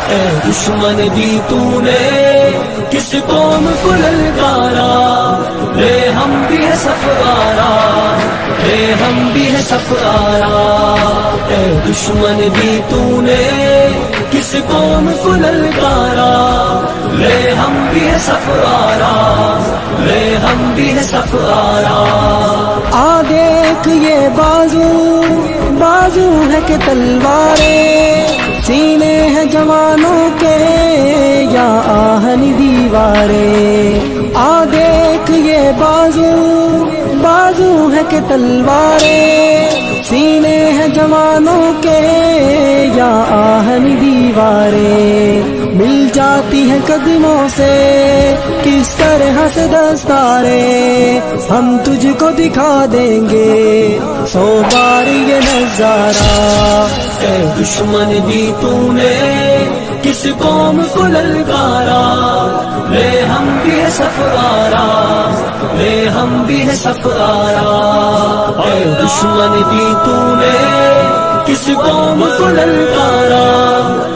اے دشمن بھی تو نے کس قوم کو للکارا، لے ہم بھی ہے سفارا، لے ہم بھی ہے سفارا، اے دشمن بھی تو نے کس قوم کو للکارا، لے ہم بھی ہے سفارا، لے ہم بھی ہے سفارا۔ آ دیکھ یہ بازو بازو ہے کہ تلواریں، سینے ہیں جوانوں کے یا آہن دیواریں، آ دیکھ یہ بازو بازو ہے کہ تلواریں، سینے ہیں جوانوں کے یا آہن دیواریں، مل جاتی ہیں قدموں سے کس طرح سے دستاریں، ہم تجھ کو دکھا دیں گے 100 بار یہ نظارہ۔ اے دشمن بھی تو نے کس قوم کو للکارا، لے ہم بھی ہے سفارا، لے ہم بھی ہے سفارا، اے دشمن بھی تو نے کس قوم کو للکارا۔